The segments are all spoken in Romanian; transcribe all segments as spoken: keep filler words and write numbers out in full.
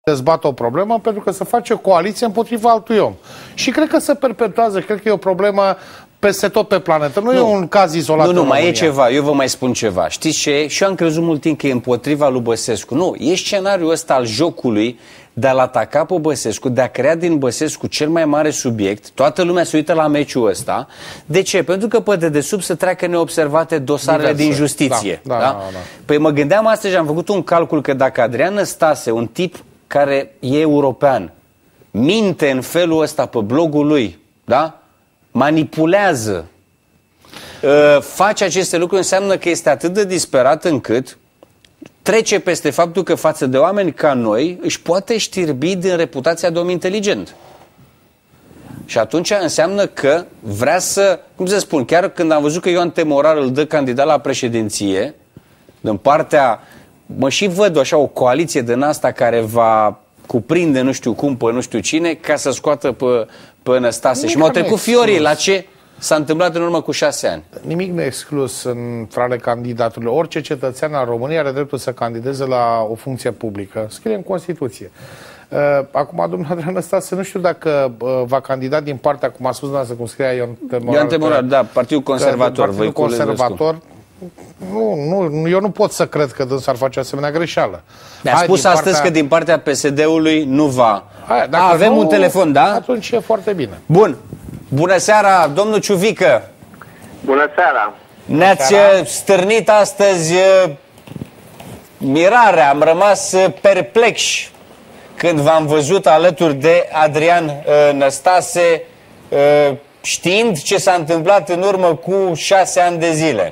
dezbată o problemă pentru că se face coaliție împotriva altui om. Și cred că se perpetuează, cred că e o problemă peste tot pe planetă. Nu, nu e un caz izolat. Nu, nu, mai e ceva. Eu vă mai spun ceva. Știți ce? Și eu am crezut mult timp că e împotriva lui Băsescu. Nu, e scenariul ăsta al jocului de a-l ataca pe Băsescu, de a crea din Băsescu cel mai mare subiect. Toată lumea se uită la meciul ăsta. De ce? Pentru că pe dedesubt să treacă neobservate dosarele Diverse. din justiție. Da, da, da? Da, da. Păi mă gândeam astăzi, am făcut un calcul că dacă Adrian Năstase, un tip care e european, minte în felul ăsta pe blogul lui, da? Manipulează, face aceste lucruri, înseamnă că este atât de disperat încât trece peste faptul că față de oameni ca noi își poate știrbi din reputația de om inteligent. Și atunci înseamnă că vrea să, cum să spun, chiar când am văzut că Ioan Temorar îl dă candidat la președinție, din partea, mă și văd așa o coaliție din asta care va cuprinde nu știu cum pe nu știu cine ca să scoată pe, pe Năstase. Și m-au trecut fiorii la ce s-a întâmplat în urmă cu șase ani. Nimic nu exclus între ale candidaturilor. Orice cetățean al României are dreptul să candideze la o funcție publică. Scrie în Constituție. Acum, domnul Adrian Năstase, nu știu dacă va candida din partea, cum a spus dumneavoastră, cum scria Ion Temorar. Ion Temorar, da, Partidul Conservator. Partidul Conservator. Nu, nu, eu nu pot să cred că dânsul ar face asemenea greșeală. Mi-a spus astăzi partea... că din partea P S D-ului nu va. Hai, dacă A, avem nu, un telefon, da? Atunci e foarte bine. Bun. Bună seara, domnul Ciuvică. Bună seara. Ne-ați stârnit astăzi mirarea. Am rămas perplexi când v-am văzut alături de Adrian Năstase, știind ce s-a întâmplat în urmă cu șase ani de zile.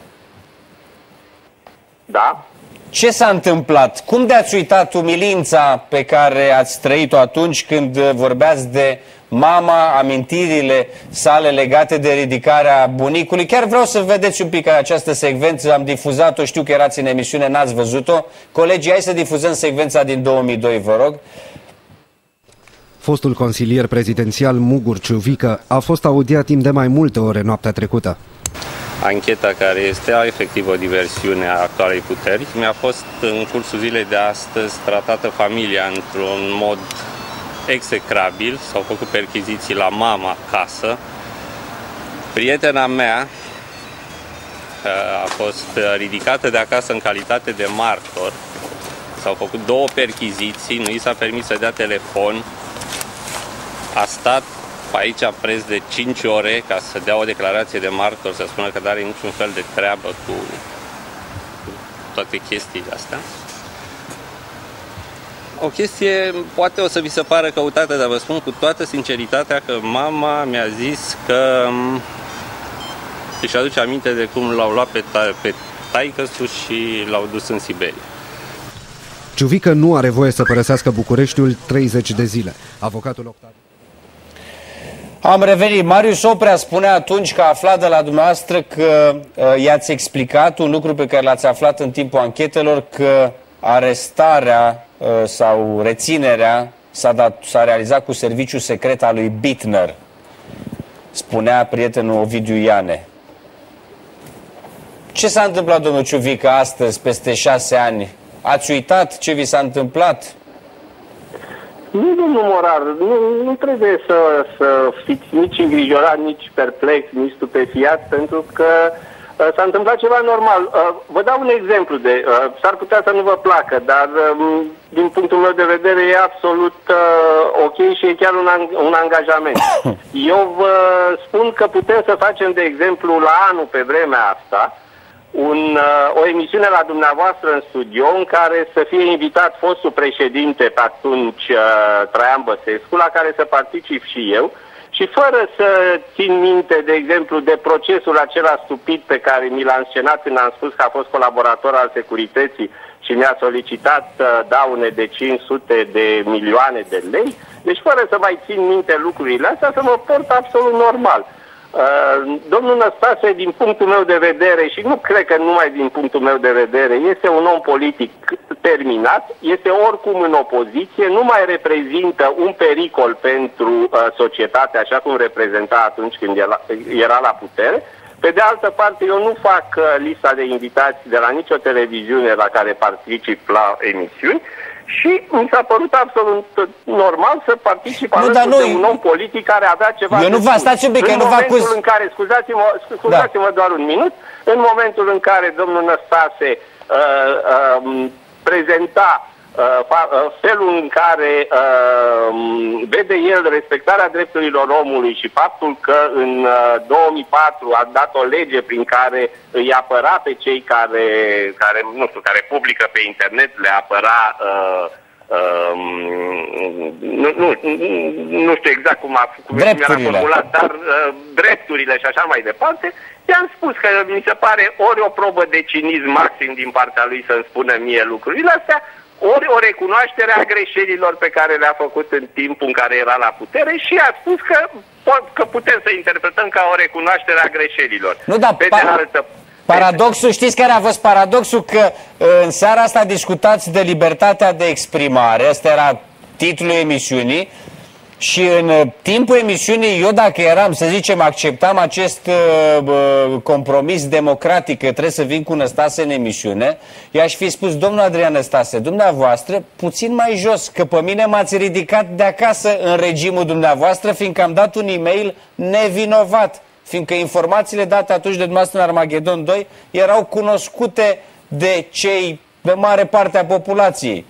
Da. Ce s-a întâmplat? Cum de-ați uitat umilința pe care ați trăit-o atunci când vorbeați de mama, amintirile sale legate de ridicarea bunicului? Chiar vreau să vedeți un pic această secvență, am difuzat-o, știu că erați în emisiune, n-ați văzut-o. Colegii, hai să difuzăm secvența din două mii doi, vă rog. Fostul consilier prezidențial Mugur Ciuvică a fost audiat timp de mai multe ore noaptea trecută. Ancheta, care este efectiv o diversiune a actualei puteri, mi-a fost în cursul zilei de astăzi tratată familia într-un mod execrabil. S-au făcut perchiziții la mama acasă. Prietena mea a fost ridicată de acasă în calitate de martor. S-au făcut două perchiziții, nu i s-a permis să dea telefon. A stat aici preț de cinci ore ca să dea o declarație de martor, să spună că nu are niciun fel de treabă cu, cu toate chestiile astea. O chestie poate o să vi se pară căutată, dar vă spun cu toată sinceritatea că mama mi-a zis că își aduce aminte de cum l-au luat pe, ta, pe taică-su și l-au dus în Siberia. Ciuvică nu are voie să părăsească Bucureștiul treizeci de zile. Avocatul Octavian. Am revenit. Marius Oprea spunea atunci că a aflat de la dumneavoastră că uh, i-ați explicat un lucru pe care l-ați aflat în timpul anchetelor, că arestarea uh, sau reținerea s-a realizat cu serviciul secret al lui Bittner, spunea prietenul Ovidiu Iane. Ce s-a întâmplat, domnul Ciuvică, astăzi, peste șase ani? Ați uitat ce vi s-a întâmplat? Nu, domnul Morar, nu, nu trebuie să, să fiți nici îngrijorat, nici perplex, nici stupefiat, pentru că uh, s-a întâmplat ceva normal. Uh, vă dau un exemplu de, uh, s-ar putea să nu vă placă, dar uh, din punctul meu de vedere e absolut uh, ok și e chiar un, un angajament. Eu vă spun că putem să facem, de exemplu, la anul pe vremea asta, Un, o emisiune la dumneavoastră în studio în care să fie invitat fostul președinte pe atunci Traian Băsescu, la care să particip și eu, și fără să țin minte, de exemplu, de procesul acela stupid pe care mi l-a înscenat când am spus că a fost colaborator al securității și mi-a solicitat daune de cinci sute de milioane de lei, deci fără să mai țin minte lucrurile astea, să mă port absolut normal. Uh, domnul Năstase, din punctul meu de vedere, și nu cred că numai din punctul meu de vedere, este un om politic terminat, este oricum în opoziție, nu mai reprezintă un pericol pentru uh, societate, așa cum reprezenta atunci când era, era la putere. Pe de altă parte, eu nu fac uh, lista de invitați de la nicio televiziune la care particip la emisiuni Și mi s-a părut absolut normal să particip nu, alături noi... de un om politic care avea ceva. Eu nu vă stați un pic, că nu vă acuz. În momentul în care, scuzați-mă, scuzați-mă da. doar un minut, în momentul în care domnul Năstase uh, uh, prezenta uh, felul în care uh, vede el respectarea drepturilor omului și faptul că în uh, două mii patru a dat o lege prin care îi apăra pe cei care, care, nu știu, care publică pe internet, le apăra uh, uh, nu, nu, nu știu exact cum a, cum mi-a formulat, dar uh, drepturile și așa mai departe. I-am spus că mi se pare ori o probă de cinism maxim din partea lui să-mi spună mie lucrurile astea, ori o recunoaștere a greșelilor pe care le-a făcut în timpul în care era la putere și a spus că, că putem să interpretăm ca o recunoaștere a greșelilor. Nu, dar pe de altă... paradoxul, știți care a fost paradoxul? Că în seara asta discutați de libertatea de exprimare, ăsta era titlul emisiunii, și în timpul emisiunii, eu dacă eram, să zicem, acceptam acest uh, compromis democratic că trebuie să vin cu Năstase în emisiune, i-aș fi spus, domnul Adrian Năstase, dumneavoastră, puțin mai jos, că pe mine m-ați ridicat de acasă în regimul dumneavoastră, fiindcă am dat un e-mail nevinovat, fiindcă informațiile date atunci de dumneavoastră în Armagedon doi erau cunoscute de cei, de mare parte a populației.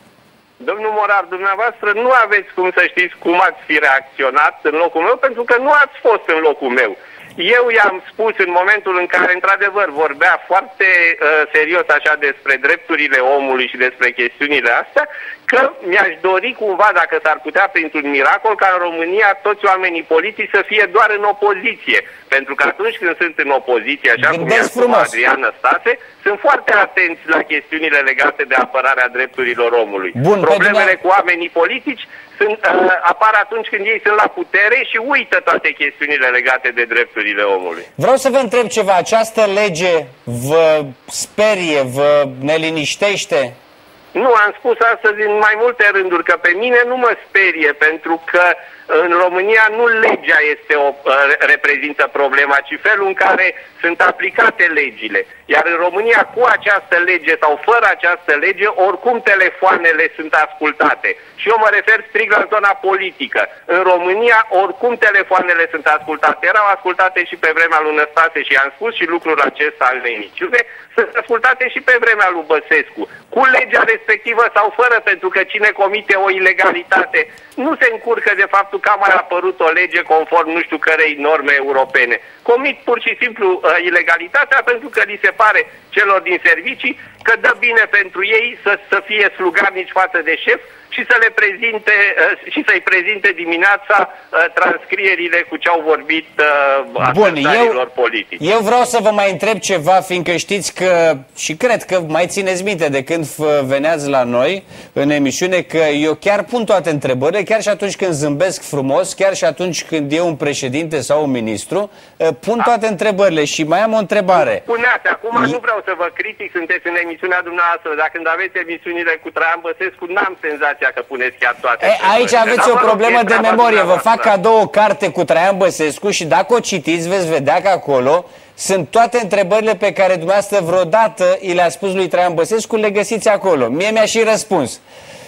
Domnul Morar, dumneavoastră nu aveți cum să știți cum ați fi reacționat în locul meu, pentru că nu ați fost în locul meu. Eu i-am spus în momentul în care, într-adevăr, vorbea foarte uh, serios așa despre drepturile omului și despre chestiunile astea, că mi-aș dori cumva, dacă s-ar putea printr-un miracol, ca în România toți oamenii politici să fie doar în opoziție. Pentru că atunci când sunt în opoziție, așa cum i-a spus Adrian Năstase, sunt foarte atenți la chestiunile legate de apărarea drepturilor omului. Bun, problemele cu oamenii politici sunt, uh, apar atunci când ei sunt la putere și uită toate chestiunile legate de drepturile omului. Vreau să vă întreb ceva. Această lege vă sperie, vă neliniștește? Nu, am spus astăzi în mai multe rânduri că pe mine nu mă sperie, pentru că în România nu legea este o, reprezintă problema, ci felul în care sunt aplicate legile. Iar în România, cu această lege sau fără această lege, oricum telefoanele sunt ascultate. Și eu mă refer strict la zona politică. În România, oricum telefoanele sunt ascultate. Erau ascultate și pe vremea lui Năstase și am spus și lucrul acesta în emisiune, sunt ascultate și pe vremea lui Băsescu. Cu legea respectivă sau fără, pentru că cine comite o ilegalitate nu se încurcă de faptul că a mai apărut o lege conform nu știu cărei norme europene. Comit pur și simplu uh, ilegalitatea pentru că li se pare celor din servicii că dă bine pentru ei să, să fie slugarnici față de șef și să le prezinte uh, și să-i prezinte dimineața uh, transcrierile cu ce au vorbit uh, adversarilor politici. Eu vreau să vă mai întreb ceva, fiindcă știți că, și cred că mai țineți minte de când veneați la noi în emisiune, că eu chiar pun toate întrebările, chiar și atunci când zâmbesc frumos, chiar și atunci când e un președinte sau un ministru, pun toate întrebările și mai am o întrebare. Spuneați, acum nu vreau să vă critic, sunteți în emisiunea dumneavoastră, dar când aveți emisiunile cu Traian Băsescu, n-am senzația că puneți chiar toate. E, aici aveți o problemă de memorie, vă fac cadou o carte cu Traian Băsescu și dacă o citiți veți vedea că acolo sunt toate întrebările pe care dumneavoastră vreodată i le-a spus lui Traian Băsescu, le găsiți acolo. Mie mi-a și răspuns.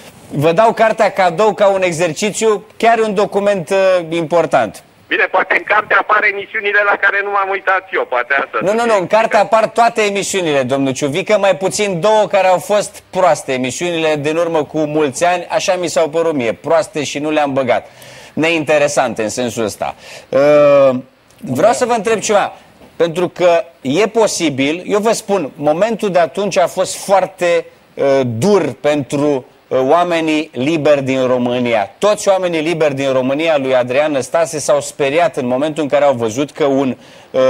Vă dau cartea cadou ca un exercițiu, chiar un document uh, important. Bine, poate în carte apar emisiunile la care nu m-am uitat eu, poate asta. Nu, nu, nu, în carte apar toate emisiunile, domnul Ciuvică, mai puțin două care au fost proaste. Emisiunile din urmă cu mulți ani, așa mi s-au părut mie, proaste și nu le-am băgat. Neinteresante în sensul ăsta. Uh, vreau să vă întreb ceva, pentru că e posibil, eu vă spun, momentul de atunci a fost foarte uh, dur pentru oamenii liberi din România. Toți oamenii liberi din România lui Adrian Năstase s-au speriat în momentul în care au văzut că un uh,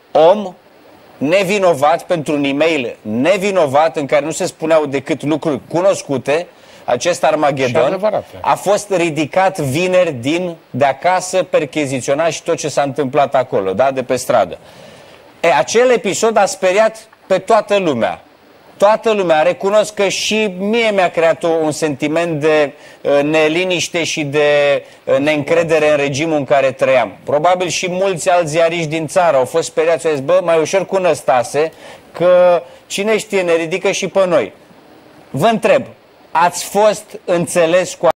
om nevinovat, pentru un e-mail nevinovat în care nu se spuneau decât lucruri cunoscute, acest Armagedon a fost ridicat vineri din de acasă, percheziționat și tot ce s-a întâmplat acolo, da, de pe stradă. E, acel episod a speriat pe toată lumea. Toată lumea, recunosc că și mie mi-a creat un sentiment de uh, neliniște și de uh, neîncredere în regimul în care trăiam. Probabil și mulți alți ziariști din țară au fost speriați, au zis, bă, mai ușor cu Năstase, că cine știe, ne ridică și pe noi. Vă întreb, ați fost înțeles cu